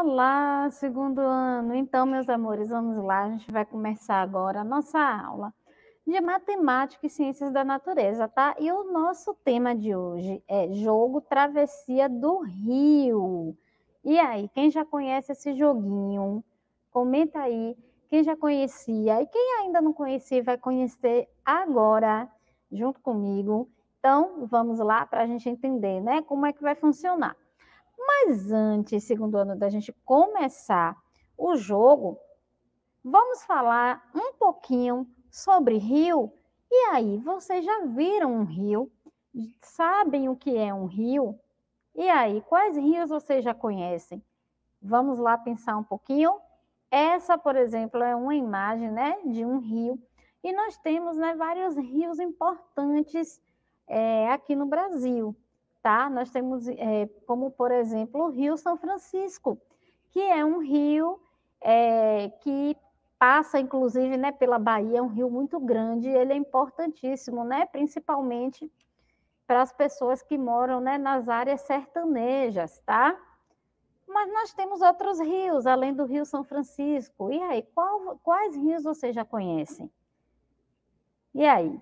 Olá, segundo ano. Então, meus amores, vamos lá. A gente vai começar agora a nossa aula de matemática e ciências da natureza, tá? E o nosso tema de hoje é jogo Travessia do Rio. E aí, quem já conhece esse joguinho? Comenta aí. Quem já conhecia e quem ainda não conhecia vai conhecer agora, junto comigo. Então, vamos lá para a gente entender, né? Como é que vai funcionar. Mas antes, segundo ano, da gente começar o jogo, vamos falar um pouquinho sobre rio. E aí, vocês já viram um rio? Sabem o que é um rio? E aí, quais rios vocês já conhecem? Vamos lá pensar um pouquinho. Essa, por exemplo, é uma imagem, né, de um rio. E nós temos, né, vários rios importantes aqui no Brasil, tá? Nós temos, como, por exemplo, o Rio São Francisco, que é um rio que passa, inclusive, né, pela Bahia, é um rio muito grande, ele é importantíssimo, né, principalmente para as pessoas que moram, né, nas áreas sertanejas, tá? Mas nós temos outros rios, além do Rio São Francisco. E aí, quais rios vocês já conhecem? E aí?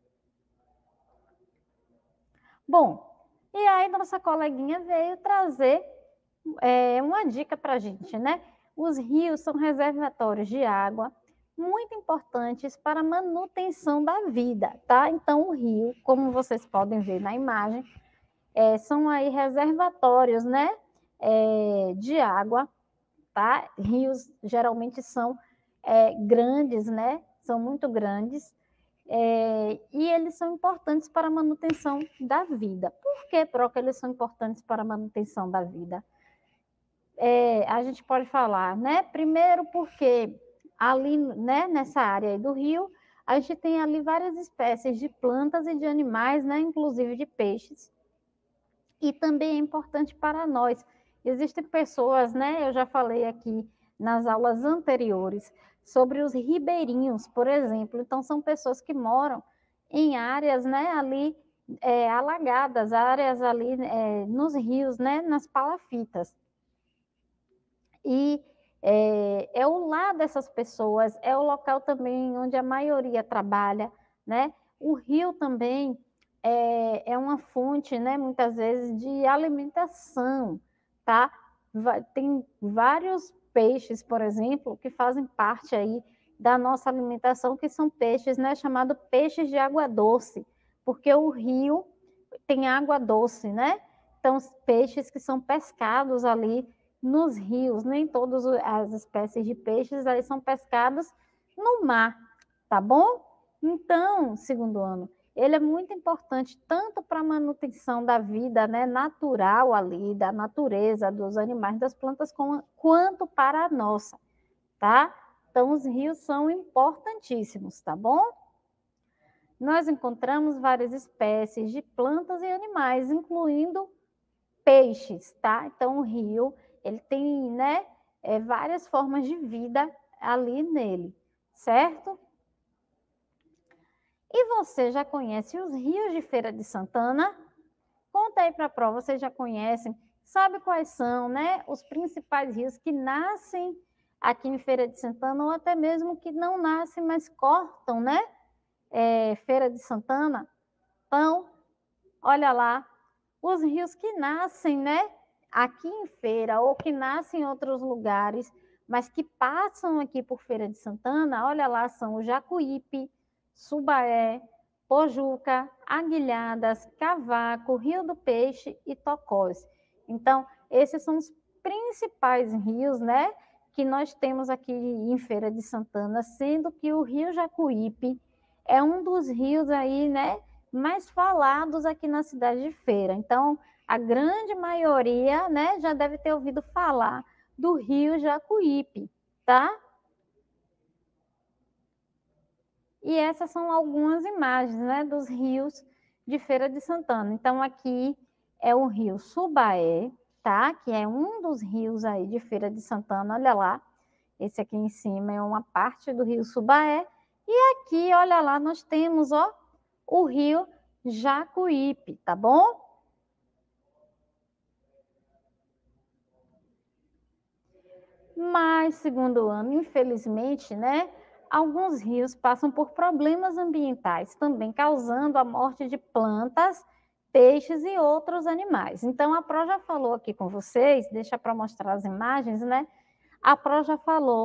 Bom, e aí nossa coleguinha veio trazer uma dica para a gente, né? Os rios são reservatórios de água muito importantes para a manutenção da vida, tá? Então, o rio, como vocês podem ver na imagem, são aí reservatórios, né? De água, tá? Rios geralmente são grandes, né? São muito grandes. E eles são importantes para a manutenção da vida. Por que, Proca, eles são importantes para a manutenção da vida? A gente pode falar, né? Primeiro porque ali, né, nessa área aí do rio, a gente tem ali várias espécies de plantas e de animais, né, inclusive de peixes. E também é importante para nós. Existem pessoas, né, eu já falei aqui nas aulas anteriores, sobre os ribeirinhos, por exemplo. Então, são pessoas que moram em áreas, né, ali alagadas, áreas ali nos rios, né, nas palafitas. E é o lar dessas pessoas, é o local também onde a maioria trabalha, né? O rio também é uma fonte, né, muitas vezes, de alimentação, tá? Tem vários peixes, por exemplo, que fazem parte aí da nossa alimentação, que são peixes, né, chamados peixes de água doce, porque o rio tem água doce, né? Então, os peixes que são pescados ali nos rios, nem todas as espécies de peixes aí são pescadas no mar, tá bom? Então, segundo ano, ele é muito importante tanto para a manutenção da vida, né, natural ali, da natureza, dos animais, das plantas, quanto para a nossa, tá? Então, os rios são importantíssimos, tá bom? Nós encontramos várias espécies de plantas e animais, incluindo peixes, tá? Então, o rio, ele tem, né, várias formas de vida ali nele, certo? E você já conhece os rios de Feira de Santana? Conta aí para a prova, vocês já conhecem? Sabe quais são, né, os principais rios que nascem aqui em Feira de Santana ou até mesmo que não nascem, mas cortam, né, Feira de Santana? Então, olha lá, os rios que nascem, né, aqui em Feira ou que nascem em outros lugares, mas que passam aqui por Feira de Santana, olha lá, são o Jacuípe, Subaé, Pojuca, Aguilhadas, Cavaco, Rio do Peixe e Tocós. Então, esses são os principais rios, né, que nós temos aqui em Feira de Santana, sendo que o Rio Jacuípe é um dos rios aí, né, mais falados aqui na cidade de Feira. Então, a grande maioria, né, já deve ter ouvido falar do Rio Jacuípe, tá? E essas são algumas imagens, né, dos rios de Feira de Santana. Então, aqui é o rio Subaé, tá? Que é um dos rios aí de Feira de Santana, olha lá. Esse aqui em cima é uma parte do rio Subaé. E aqui, olha lá, nós temos, ó, o rio Jacuípe, tá bom? Mas, segundo ano, infelizmente, né, alguns rios passam por problemas ambientais, também causando a morte de plantas, peixes e outros animais. Então, a Pro já falou aqui com vocês, deixa para mostrar as imagens, né? A Pro já falou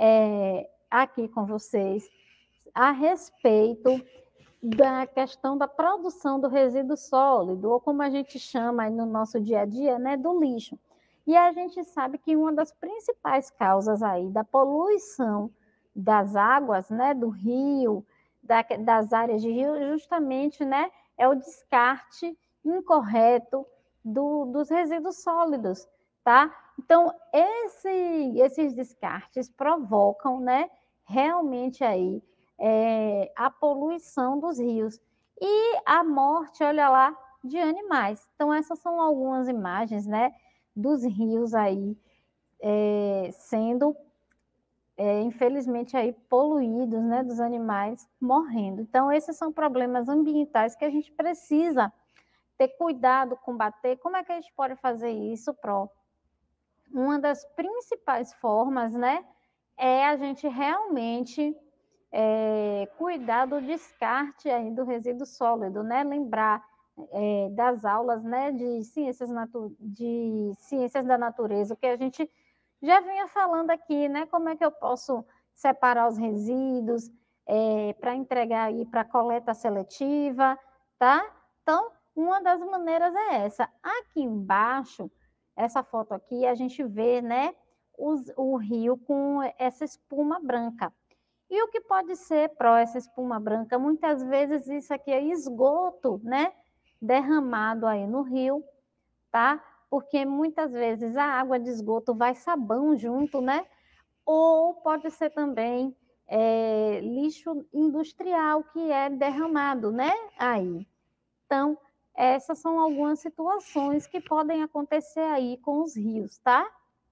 aqui com vocês a respeito da questão da produção do resíduo sólido, ou como a gente chama aí no nosso dia a dia, né, do lixo. E a gente sabe que uma das principais causas aí da poluição das águas, né, do rio, das áreas de rio, justamente, né, é o descarte incorreto dos resíduos sólidos, tá? Então, esses descartes provocam, né, realmente aí a poluição dos rios e a morte, olha lá, de animais. Então, essas são algumas imagens, né, dos rios aí sendo, infelizmente, aí poluídos, né, dos animais morrendo. Então, esses são problemas ambientais que a gente precisa ter cuidado, combater. Como é que a gente pode fazer isso, Pro? Uma das principais formas, né, é a gente realmente cuidar do descarte aí do resíduo sólido, né? Lembrar das aulas, né, de ciências da natureza, que a gente já vinha falando aqui, né? Como é que eu posso separar os resíduos para entregar aí para coleta seletiva, tá? Então, uma das maneiras é essa. Aqui embaixo, essa foto aqui, a gente vê, né, o rio com essa espuma branca. E o que pode ser essa espuma branca? Muitas vezes isso aqui é esgoto, né? Derramado aí no rio, tá? Porque muitas vezes a água de esgoto vai sabão junto, né? Ou pode ser também lixo industrial que é derramado, né? Aí. Então, essas são algumas situações que podem acontecer aí com os rios, tá?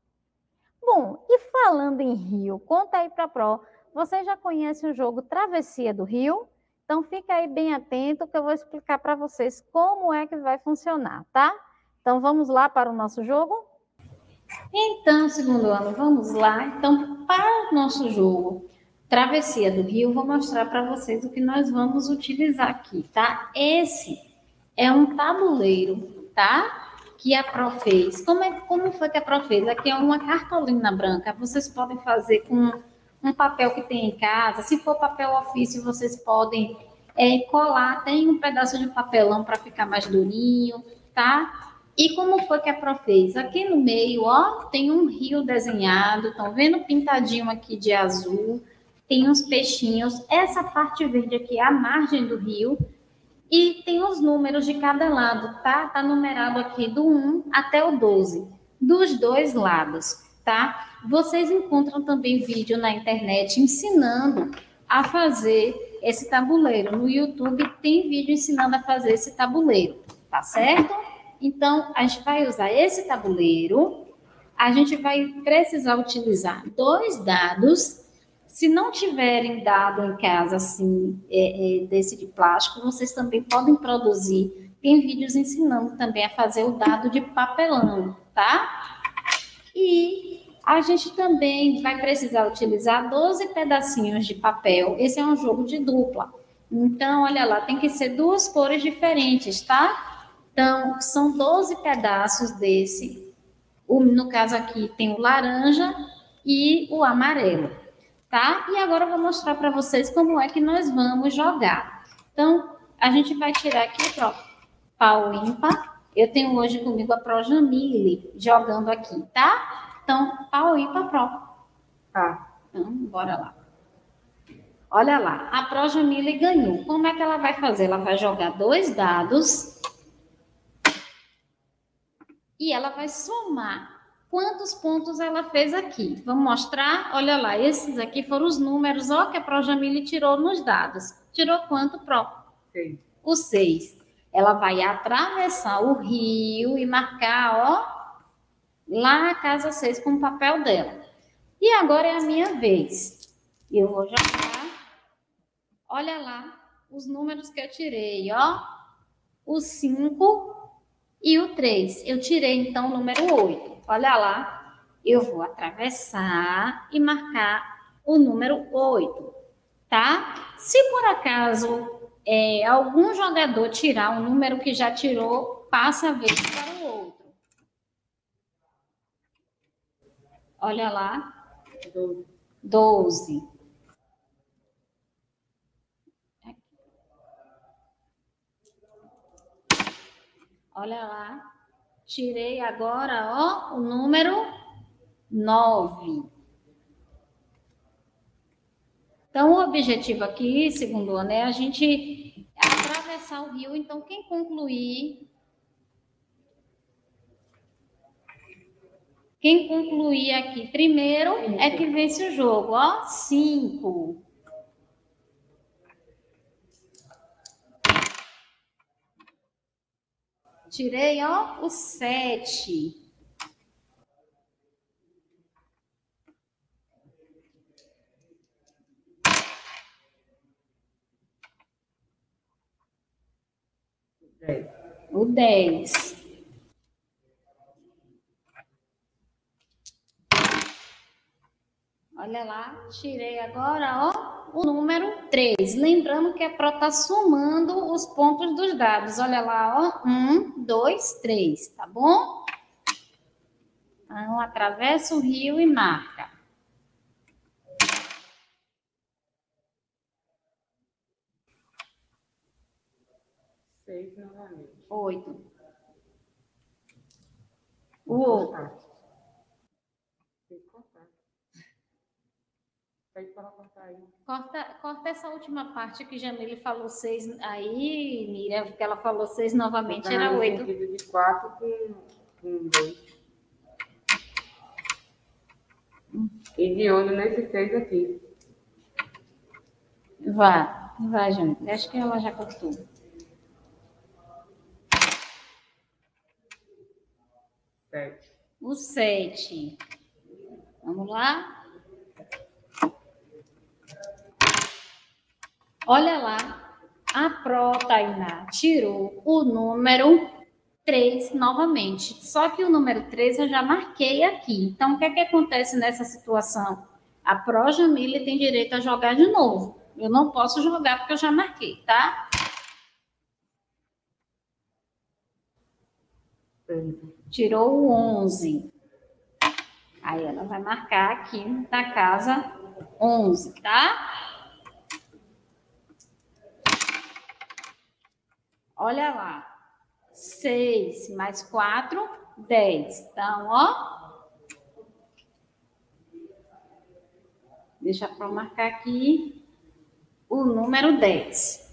Bom, e falando em rio, conta aí para a Pro, você já conhece o jogo Travessia do Rio? Então fica aí bem atento que eu vou explicar para vocês como é que vai funcionar, tá? Então vamos lá para o nosso jogo? Então, segundo ano, vamos lá. Então, para o nosso jogo Travessia do Rio, vou mostrar para vocês o que nós vamos utilizar aqui, tá? Esse é um tabuleiro, tá? Que a Pro fez. Como foi que a Pro fez? Aqui é uma cartolina branca. Vocês podem fazer com um papel que tem em casa. Se for papel ofício, vocês podem colar. Tem um pedaço de papelão para ficar mais durinho, tá? E como foi que a Pro fez? Aqui no meio, ó, tem um rio desenhado. Estão vendo pintadinho aqui de azul? Tem uns peixinhos. Essa parte verde aqui é a margem do rio. E tem os números de cada lado, tá? Tá numerado aqui do 1 até o 12, dos dois lados, tá? Vocês encontram também vídeo na internet ensinando a fazer esse tabuleiro. No YouTube tem vídeo ensinando a fazer esse tabuleiro, tá certo? Então, a gente vai usar esse tabuleiro, a gente vai precisar utilizar 2 dados. Se não tiverem dado em casa assim, desse de plástico, vocês também podem produzir. Tem vídeos ensinando também a fazer o dado de papelão, tá? E a gente também vai precisar utilizar 12 pedacinhos de papel. Esse é um jogo de dupla. Então, olha lá, tem que ser 2 cores diferentes, tá? Então, são 12 pedaços desse. No caso aqui tem o laranja e o amarelo. Tá? E agora eu vou mostrar para vocês como é que nós vamos jogar. Então, a gente vai tirar aqui o pau ímpar. Eu tenho hoje comigo a Pro Jamile jogando aqui, tá? Então, pau ímpar, Pro. Tá. Então, bora lá. Olha lá, a Pro Jamile ganhou. Como é que ela vai fazer? Ela vai jogar 2 dados e ela vai somar quantos pontos ela fez aqui. Vamos mostrar? Olha lá, esses aqui foram os números, ó, que a Pro Jamile tirou nos dados. Tirou quanto, Pro? 6. O 6. Ela vai atravessar o rio e marcar, ó, lá a casa 6 com o papel dela. E agora é a minha vez. Eu vou jogar. Olha lá os números que eu tirei, ó. O 5 e o 3. Eu tirei, então, o número 8. Olha lá. eu vou atravessar e marcar o número 8, tá? Se por acaso algum jogador tirar o número que já tirou, passa a vez para o outro. Olha lá. 12. Olha lá. Tirei agora, ó, o número 9. Então, o objetivo aqui, segundo ano, é a gente atravessar o rio. Então, quem concluir aqui primeiro é que vence o jogo, ó. 5. Tirei, ó, o 7. O 10. Olha lá, tirei agora, ó, o número 3. Lembrando que é para estar somando os pontos dos dados. Olha lá, ó, 1, 2, 3, tá bom? Então, atravessa o rio e marca. 6 novamente. 8. O outro. Tem que cortar. Pede para cortar aí. Corta essa última parte que Jamile falou 6 aí, Miriam, que ela falou 6 novamente, era 8. No sentido de 4 com 2. E de onde nesse 6 aqui. Vai, Jamile. Acho que ela já cortou. 7. O 7. Vamos lá? Olha lá, a Pro Tainá tirou o número 3 novamente. Só que o número 3 eu já marquei aqui. Então, o que é que acontece nessa situação? A Pro Jamile tem direito a jogar de novo. Eu não posso jogar porque eu já marquei, tá? Tirou o 11. Aí ela vai marcar aqui na casa 11, tá? Olha lá. 6 mais 4, 10. Então, ó. Deixa eu marcar aqui o número 10.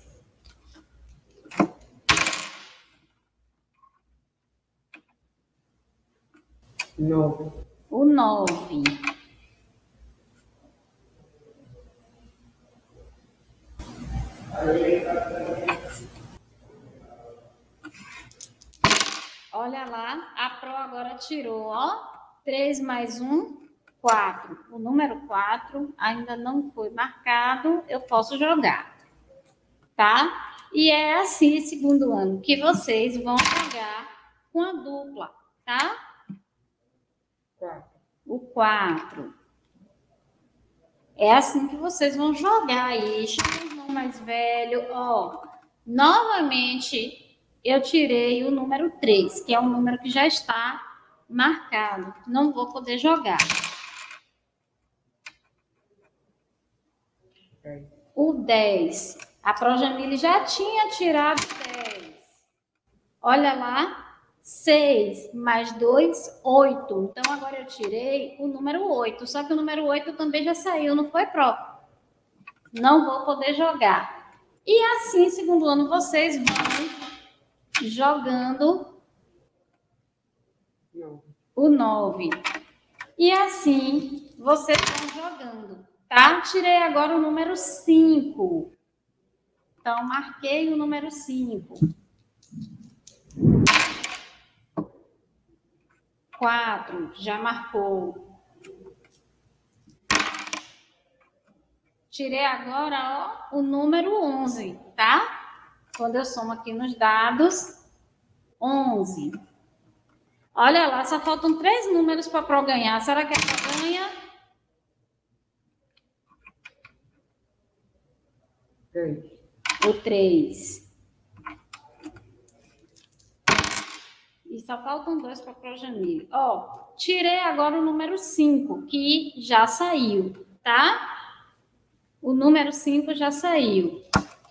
9. O 9. Olha lá, a Pro agora tirou, ó, 3 mais 1, 4. O número 4 ainda não foi marcado, eu posso jogar, tá? E é assim, segundo ano, que vocês vão jogar com a dupla, tá? 4. O 4. É assim que vocês vão jogar aí. Chama o irmão mais velho, ó. Novamente, eu tirei o número 3, que é um número que já está marcado. Não vou poder jogar. O 10. A Projamile já tinha tirado 10. Olha lá. 6 mais 2, 8. Então, agora eu tirei o número 8. Só que o número 8 também já saiu, não foi, Pro? Não vou poder jogar. E assim, segundo ano, vocês vão jogando o 9. E assim, vocês vão jogando, tá? Tirei agora o número 5. Então, marquei o número 5. 4, já marcou. Tirei agora, ó, o número 11, tá? Quando eu somo aqui nos dados, 11. Olha lá, só faltam 3 números para a Pro ganhar. Será que ela ganha? 3. O 3. E só faltam 2 para a Pro Jamile. Ó, tirei agora o número 5, que já saiu, tá? O número 5 já saiu.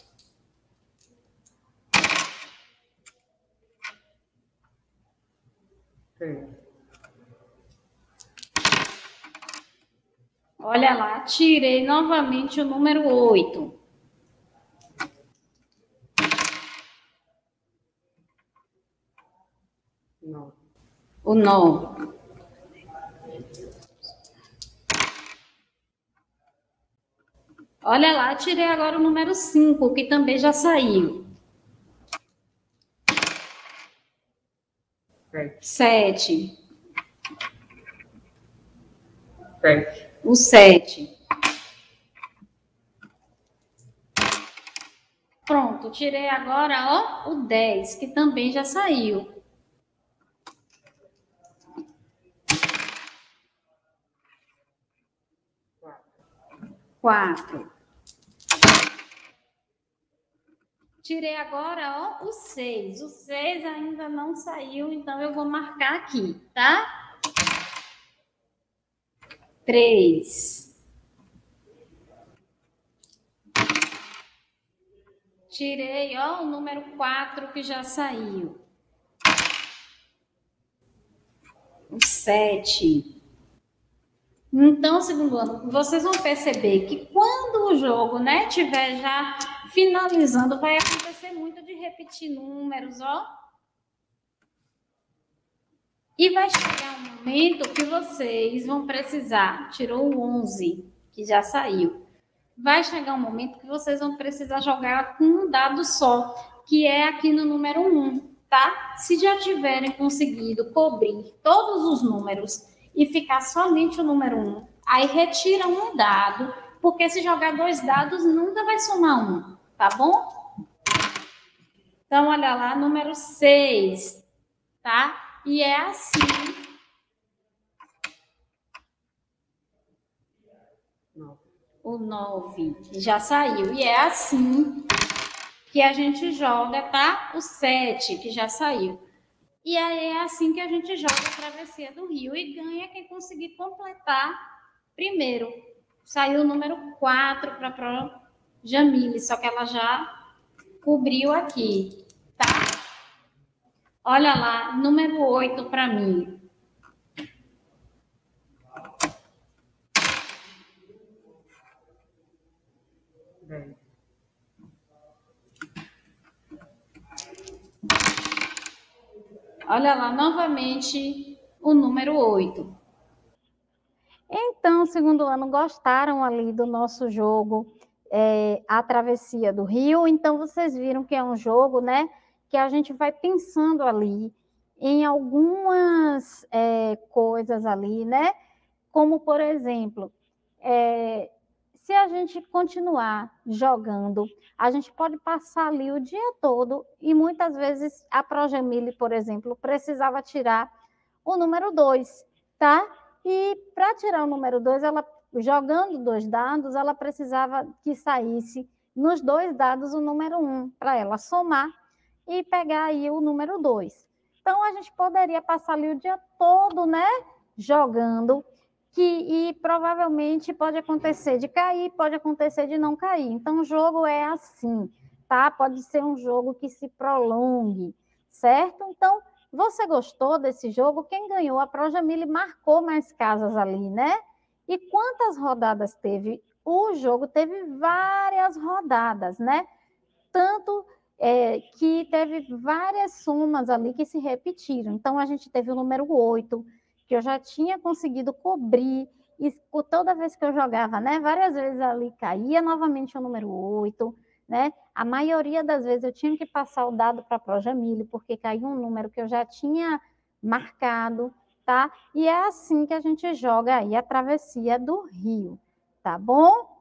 Olha lá, tirei novamente o número 8. O 9. Olha lá, tirei agora o número 5, que também já saiu. 7. O 7. Pronto, tirei agora, ó, o 10, que também já saiu. 4. Tirei agora, ó, o 6. O 6 ainda não saiu, então eu vou marcar aqui, tá? 3. Tirei, ó, o número 4 que já saiu. O 7. Então, segundo ano, vocês vão perceber que quando o jogo, né, tiver já finalizando, vai acontecer muito de repetir números, ó. E vai chegar um momento que vocês vão precisar, tirou o 11, que já saiu. Vai chegar um momento que vocês vão precisar jogar com um dado só, que é aqui no número 1, tá? Se já tiverem conseguido cobrir todos os números e ficar somente o número 1, aí retira um dado, porque se jogar 2 dados nunca vai somar 1, tá bom? Então, olha lá, número 6, tá? E é assim. O 9 já saiu. E é assim que a gente joga, tá? O 7, que já saiu. E aí é assim que a gente joga a Travessia do Rio. E ganha quem conseguir completar primeiro. Saiu o número 4 para a Pro Jamile, só que ela já cobriu aqui, tá? Olha lá, número 8 para mim. Olha lá, novamente, o número 8. Então, segundo ano, gostaram ali do nosso jogo, A Travessia do Rio. Então, vocês viram que é um jogo, né, que a gente vai pensando ali em algumas coisas ali, né? Como, por exemplo, se a gente continuar jogando, a gente pode passar ali o dia todo e muitas vezes a Progemile, por exemplo, precisava tirar o número 2, tá? E para tirar o número 2, ela jogando 2 dados, ela precisava que saísse nos 2 dados o número 1, para ela somar e pegar aí o número 2. Então, a gente poderia passar ali o dia todo, né, jogando, e provavelmente pode acontecer de cair, pode acontecer de não cair. Então, o jogo é assim, tá? Pode ser um jogo que se prolongue, certo? Então, você gostou desse jogo? Quem ganhou? A Progemile marcou mais casas ali, né? E quantas rodadas teve? O jogo teve várias rodadas, né? Tanto que teve várias somas ali que se repetiram. Então, a gente teve o número 8, que eu já tinha conseguido cobrir, e toda vez que eu jogava, né, várias vezes ali caía novamente o número 8, né? A maioria das vezes eu tinha que passar o dado para a Progemile, porque caiu um número que eu já tinha marcado, tá? E é assim que a gente joga aí a Travessia do Rio, tá bom?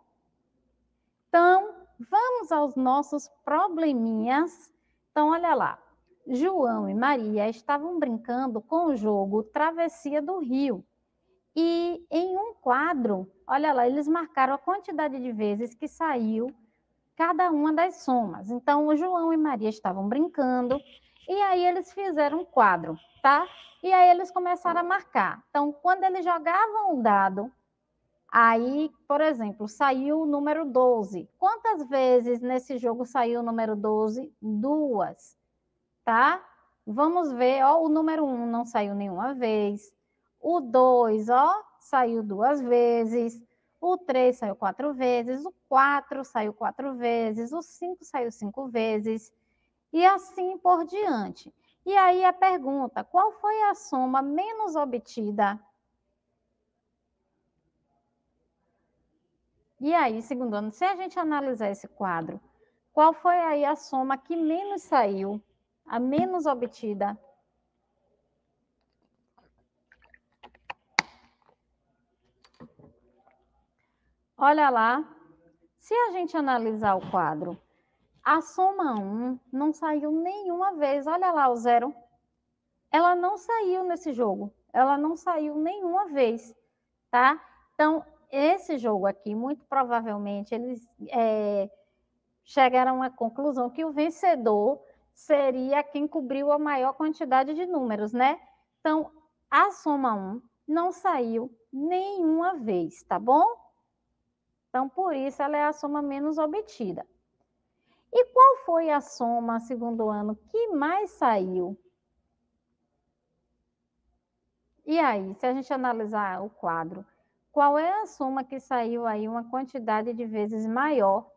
Então, vamos aos nossos probleminhas. Então, olha lá. João e Maria estavam brincando com o jogo Travessia do Rio. E em um quadro, olha lá, eles marcaram a quantidade de vezes que saiu cada uma das somas. Então, o João e Maria estavam brincando, e aí eles fizeram um quadro, tá? E aí eles começaram a marcar. Então, quando eles jogavam o dado, aí, por exemplo, saiu o número 12. Quantas vezes nesse jogo saiu o número 12? 2, tá? Vamos ver, ó, o número 1 não saiu nenhuma vez. O 2, ó, saiu 2 vezes. O 3 saiu 4 vezes. O 4 saiu 4 vezes. O 5 saiu 5 vezes. E assim por diante. E aí a pergunta, qual foi a soma menos obtida? E aí, segundo ano, se a gente analisar esse quadro, qual foi aí a soma que menos saiu, a menos obtida? Olha lá, se a gente analisar o quadro, a soma 1 não saiu nenhuma vez. Olha lá o 0. Ela não saiu nesse jogo. Ela não saiu nenhuma vez, tá? Então, esse jogo aqui, muito provavelmente, eles chegaram à conclusão que o vencedor seria quem cobriu a maior quantidade de números, né? Então, a soma 1 não saiu nenhuma vez, tá bom? Então, por isso, ela é a soma menos obtida. E qual foi a soma, segundo ano, que mais saiu? E aí, se a gente analisar o quadro, qual é a soma que saiu aí uma quantidade de vezes maior?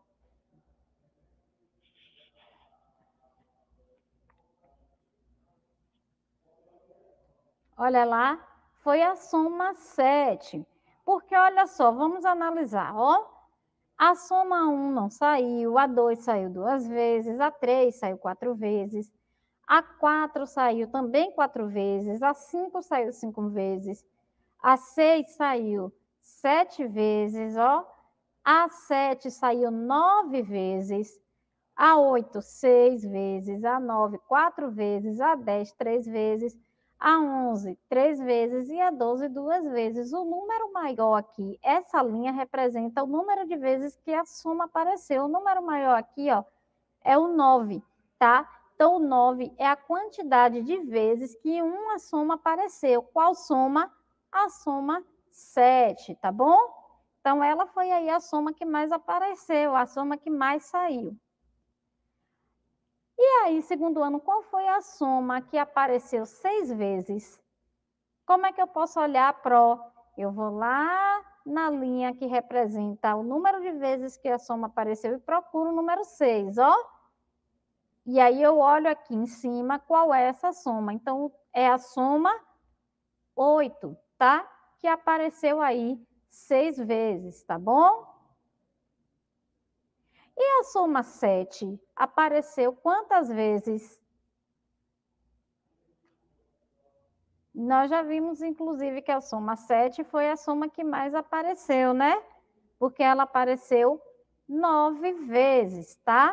Olha lá, foi a soma 7. Porque, olha só, vamos analisar, ó. A soma 1 não saiu, a 2 saiu 2 vezes, a 3 saiu 4 vezes, a 4 saiu também 4 vezes, a 5 saiu 5 vezes, a 6 saiu 7 vezes, ó. A 7 saiu 9 vezes, a 8, 6 vezes, a 9, 4 vezes, a 10, 3 vezes, a 11, 3 vezes e a 12, 2 vezes. O número maior aqui, essa linha representa o número de vezes que a soma apareceu. O número maior aqui, ó, é o 9, tá? Então, o 9 é a quantidade de vezes que uma soma apareceu. Qual soma? A soma 7, tá bom? Então, ela foi aí a soma que mais apareceu, a soma que mais saiu. E aí, segundo ano, qual foi a soma que apareceu 6 vezes? Como é que eu posso olhar pro? Eu vou lá na linha que representa o número de vezes que a soma apareceu e procuro o número 6, ó. E aí eu olho aqui em cima qual é essa soma. Então, é a soma 8, tá? Que apareceu aí 6 vezes, tá bom? E a soma 7 apareceu quantas vezes? Nós já vimos, inclusive, que a soma 7 foi a soma que mais apareceu, né? Porque ela apareceu 9 vezes, tá?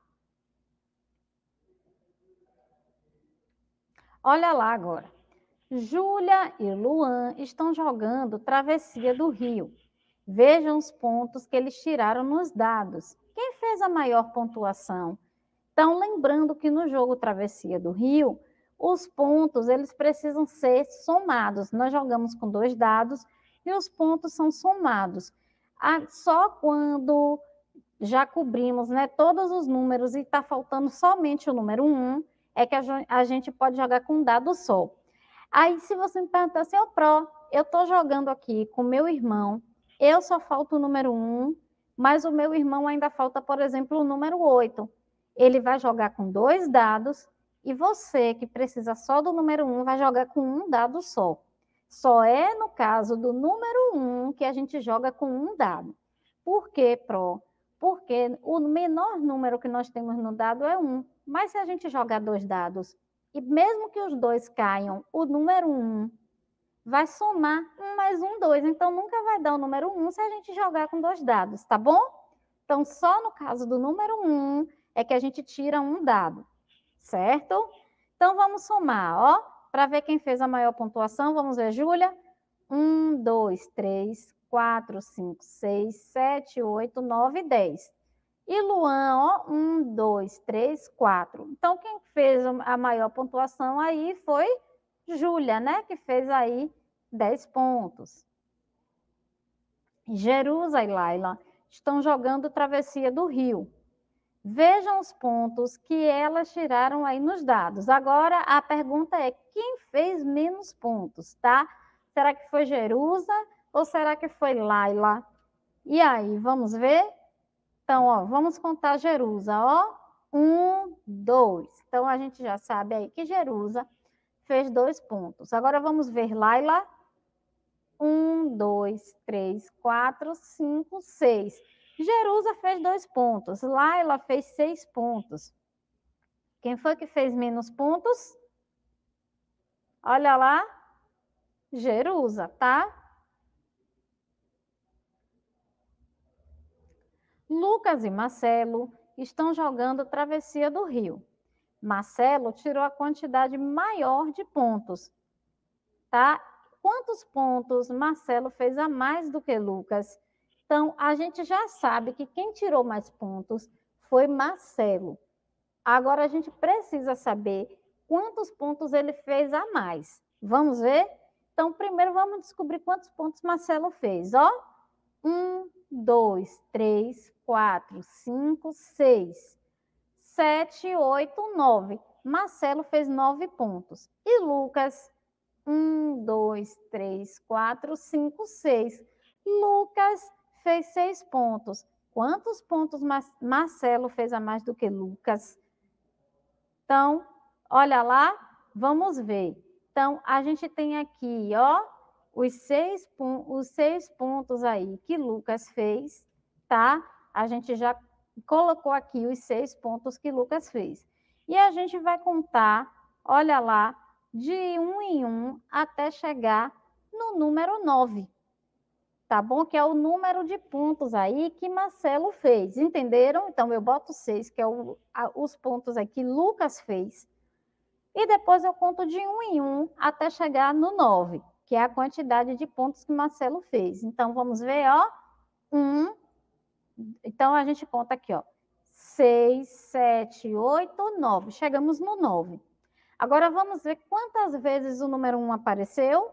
Olha lá agora. Júlia e Luan estão jogando Travessia do Rio. Vejam os pontos que eles tiraram nos dados. Quem fez a maior pontuação? Então, lembrando que no jogo Travessia do Rio, os pontos eles precisam ser somados. Nós jogamos com 2 dados e os pontos são somados. Só quando já cobrimos, né, todos os números e está faltando somente o número 1, é que a gente pode jogar com um dado só. Aí, se você me perguntar assim, ô Pro, eu estou jogando aqui com meu irmão, eu só falta o número 1, mas o meu irmão ainda falta, por exemplo, o número 8. Ele vai jogar com 2 dados e você, que precisa só do número 1, vai jogar com um dado só. Só é no caso do número 1 que a gente joga com um dado. Por quê, Pro? Porque o menor número que nós temos no dado é 1. Mas se a gente jogar 2 dados, e mesmo que os 2 caiam, o número 1 vai somar 1 mais 1, 2. Então, nunca vai dar o número 1 se a gente jogar com 2 dados, tá bom? Então, só no caso do número 1 é que a gente tira um dado, certo? Então, vamos somar, ó, para ver quem fez a maior pontuação. Vamos ver, Júlia. 1, 2, 3, 4, 5, 6, 7, 8, 9, 10. E Luan, ó, 1, 2, 3, 4. Então, quem fez a maior pontuação aí foi Júlia, né? Que fez aí 10 pontos. Jerusa e Laila estão jogando Travessia do Rio. Vejam os pontos que elas tiraram aí nos dados. Agora, a pergunta é, quem fez menos pontos, tá? Será que foi Jerusa ou será que foi Laila? E aí, vamos ver? Então, ó, vamos contar Jerusa, ó. 1, 2. Então, a gente já sabe aí que Jerusa fez 2 pontos. Agora, vamos ver Laila. 1, 2, 3, 4, 5, 6. Jerusa fez 2 pontos. Laila fez 6 pontos. Quem foi que fez menos pontos? Olha lá. Jerusa, tá? Lucas e Marcelo estão jogando Travessia do Rio. Marcelo tirou a quantidade maior de pontos, tá? Quantos pontos Marcelo fez a mais do que Lucas? Então, a gente já sabe que quem tirou mais pontos foi Marcelo. Agora, a gente precisa saber quantos pontos ele fez a mais. Vamos ver? Então, primeiro vamos descobrir quantos pontos Marcelo fez, ó. 1, 2, 3, 4, 5, 6, 7, 8, 9. Marcelo fez 9 pontos. E Lucas? 1, 2, 3, 4, 5, 6. Lucas fez 6 pontos. Quantos pontos Marcelo fez a mais do que Lucas? Então, olha lá, vamos ver. Então, a gente tem aqui, ó, os 6 pontos aí que Lucas fez, tá? A gente já colocou aqui os 6 pontos que Lucas fez. E a gente vai contar, olha lá, de 1 em 1 até chegar no número 9. Tá bom? Que é o número de pontos aí que Marcelo fez. Entenderam? Então, eu boto 6, que é os pontos aí que Lucas fez. E depois eu conto de 1 em 1 até chegar no 9, que é a quantidade de pontos que Marcelo fez. Então, vamos ver, ó. 1. Então, a gente conta aqui, ó. 6, 7, 8, 9. Chegamos no 9. Agora, vamos ver quantas vezes o número 1 apareceu.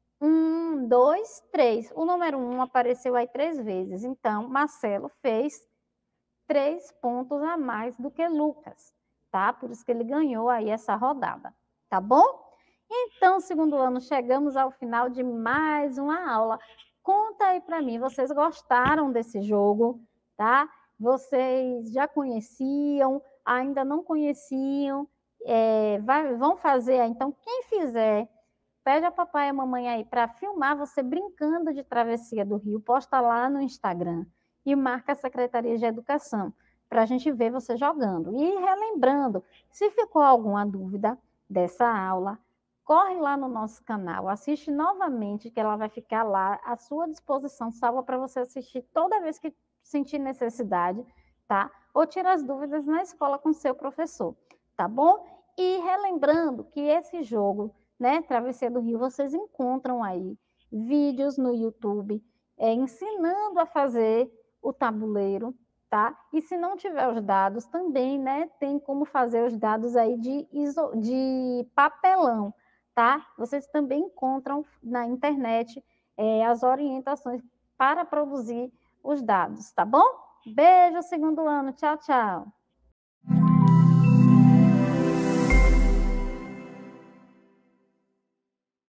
1, 2, 3. O número 1 apareceu aí 3 vezes. Então, Marcelo fez 3 pontos a mais do que Lucas, tá? Por isso que ele ganhou aí essa rodada, tá bom? Então, segundo ano, chegamos ao final de mais uma aula. Conta aí para mim, vocês gostaram desse jogo, tá? Vocês já conheciam, ainda não conheciam, vão fazer, então, quem fizer, pede a papai e a mamãe aí para filmar você brincando de Travessia do Rio, posta lá no Instagram e marca a Secretaria de Educação para a gente ver você jogando. E relembrando, se ficou alguma dúvida dessa aula, corre lá no nosso canal, assiste novamente, que ela vai ficar lá à sua disposição, salva para você assistir toda vez que sentir necessidade, tá? Ou tira as dúvidas na escola com seu professor, tá bom? E relembrando que esse jogo, né, Travessia do Rio, vocês encontram aí vídeos no YouTube ensinando a fazer o tabuleiro, tá? E se não tiver os dados também, né, tem como fazer os dados aí de papelão, tá? Vocês também encontram na internet as orientações para produzir os dados, tá bom? Beijo, segundo ano. Tchau, tchau.